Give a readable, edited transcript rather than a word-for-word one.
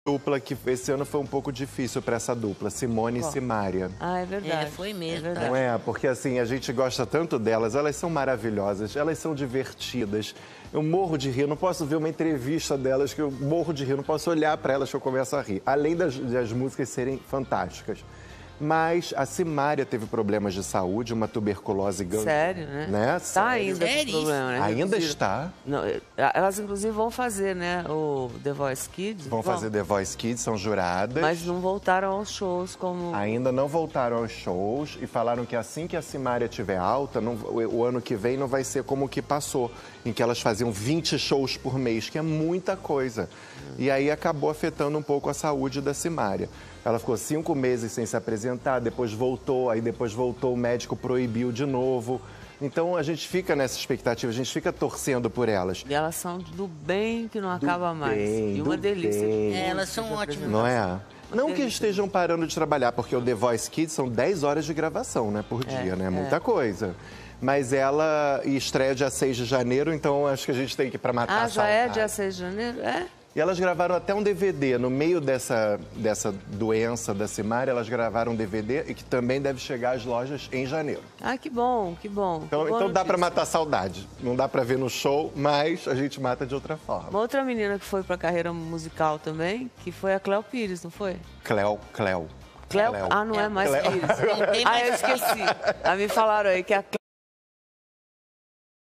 Dupla que esse ano foi um pouco difícil para essa dupla, Simone e Simária. Ah, é verdade. Foi mesmo. É verdade. Não é? Porque assim, a gente gosta tanto delas, elas são maravilhosas, elas são divertidas. Eu morro de rir, eu não posso ver uma entrevista delas que eu morro de rir, eu não posso olhar para elas que eu começo a rir. Além das músicas serem fantásticas. Mas a Simária teve problemas de saúde, uma tuberculose Sério, né? Tá ainda esse problema, né? Ainda está. Não, elas, inclusive, vão fazer, né, o The Voice Kids. Vão fazer The Voice Kids, são juradas. Mas não voltaram aos shows como... Ainda não voltaram aos shows e falaram que assim que a Simária estiver alta, o ano que vem não vai ser como o que passou, em que elas faziam 20 shows por mês, que é muita coisa. E aí acabou afetando um pouco a saúde da Simária. Ela ficou 5 meses sem se apresentar, depois voltou, o médico proibiu de novo. Então a gente fica nessa expectativa, a gente fica torcendo por elas. E elas são do bem que não acaba mais. Bem, E uma delícia. Elas são ótimas. Não é? Não que estejam parando de trabalhar, porque o The Voice Kids são 10 horas de gravação, né, por dia, né? Muita coisa. Mas ela estreia dia 6 de janeiro, então acho que a gente tem que ir para matar a já saudade. é dia 6 de janeiro? É? E elas gravaram até um DVD. No meio dessa doença da Simária, elas gravaram um DVD e que também deve chegar às lojas em janeiro. Ah, que bom, que bom. Então dá para matar a saudade. Não dá para ver no show, mas a gente mata de outra forma. Uma outra menina que foi para a carreira musical também, que foi a Cléo Pires, não foi? Cléo. Ah, não é mais Pires. Ah, eu esqueci. Me falaram aí que a